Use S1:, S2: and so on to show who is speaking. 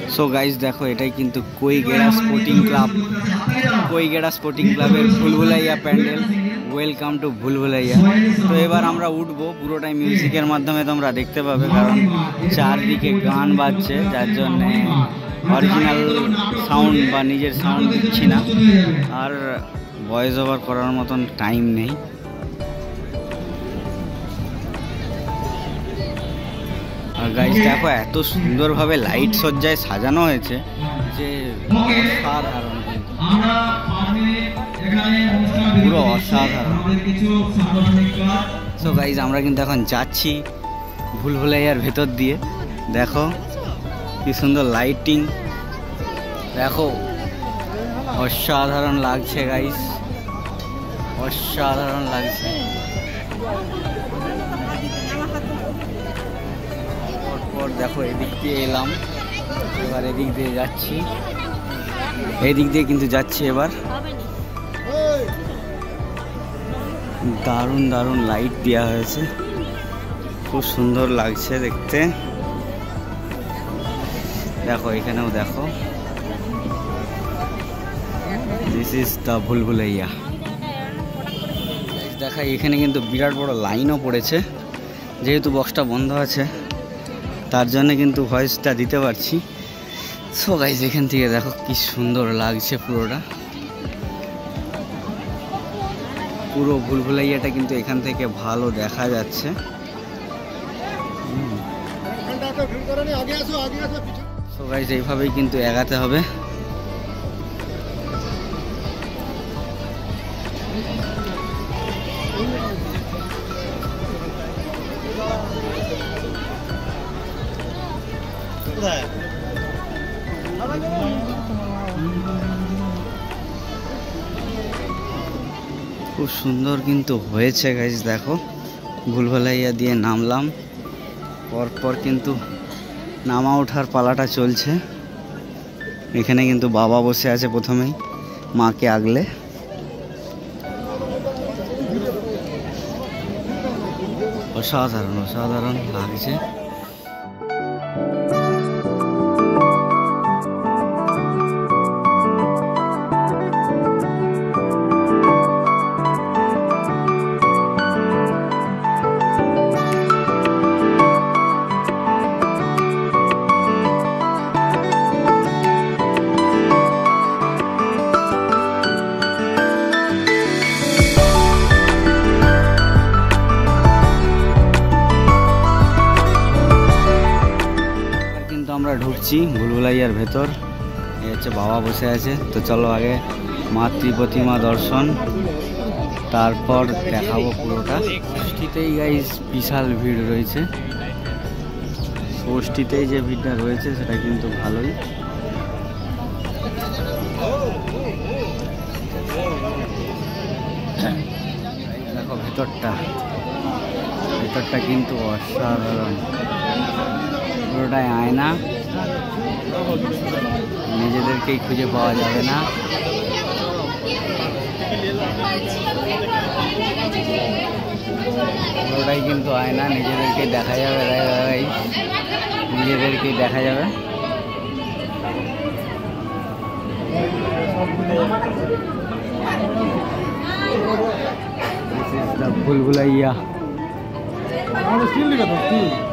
S1: So guys দেখো, এটাই কিন্তু কৈগেড়া স্পোর্টিং ক্লাব, কৈগেড়া স্পোর্টিং ক্লাবের Bhulbhulaiya pandal. Welcome to Bhulbhulaiya. তো এবার আমরা উঠবো, পুরোটাই মিউজিকের মাধ্যমে তোমরা দেখতে পাবে, কারণ চারদিকে গান বাজছে, যার জন্যে অরিজিনাল সাউন্ড বা নিজের সাউন্ড দিচ্ছি না, আর ভয়েস ওভার করার মতন টাইম নেই। আর গাইজ দেখো, এত সুন্দরভাবে লাইট সজ্জায় সাজানো হয়েছে যে অসাধারণ, পুরো অসাধারণ। সো গাইজ আমরা কিন্তু এখন যাচ্ছি ভুলভুলাইয়ার ভেতর দিয়ে। দেখো কি সুন্দর লাইটিং, দেখো অসাধারণ লাগছে গাইজ, অসাধারণ লাগছে। দেখো এদিক দিয়ে এলাম, এবার এদিক দিয়ে যাচ্ছি, এদিক দিয়ে কিন্তু যাচ্ছি এবার। দারুণ দারুণ লাইট দেওয়া হয়েছে, খুব সুন্দর লাগছে দেখতে। দেখো এখানেও দেখো, দিস ইজ দ্য ভুলভুলাইয়া। দেখা এখানে কিন্তু বিরাট বড় লাইনও পড়েছে, যেহেতু বক্সটা বন্ধ আছে তার জন্য কিন্তু ভয়েসটা দিতে পারছি। সো গাইজ এখান থেকে দেখো কি সুন্দর লাগছে পুরোটা, পুরো ভুলভুলাইয়াটা কিন্তু এখান থেকে ভালো দেখা যাচ্ছে। সো গাইজ এইভাবেই কিন্তু এগাতে হবে। খুব সুন্দর কিন্তু হয়েছে গাইজ। দেখো ভুলভুলাইয়া দিয়ে নামলাম, পরপর কিন্তু নামা ওঠার পালাটা চলছে। এখানে কিন্তু বাবা বসে আছে প্রথমেই, মাকে আগলে। অসাধারণ অসাধারণ লাগছে। আমরা ঢুকছি ভুলভুলাইয়ার ভেতর, এই হচ্ছে বাবা বসে আছে। তো চলো আগে মাতৃপ্রতিমা দর্শন, তারপর দেখাবো পুরোটা। ষষ্ঠীতেই গাইজ বিশাল ভিড় রয়েছে, ষষ্ঠীতেই যে ভিড়টা রয়েছে সেটা কিন্তু ভালোই। দেখো ভেতরটা, ভেতরটা কিন্তু অসাধারণ, পুরোটাই আয়না, নিজেদেরকেই খুঁজে পাওয়া যাবে না। পুরোটাই কিন্তু আয়না, নিজেদেরকে দেখা যাবে, নিজেদেরকেই দেখা যাবে। This is the Bhulbhulaiya.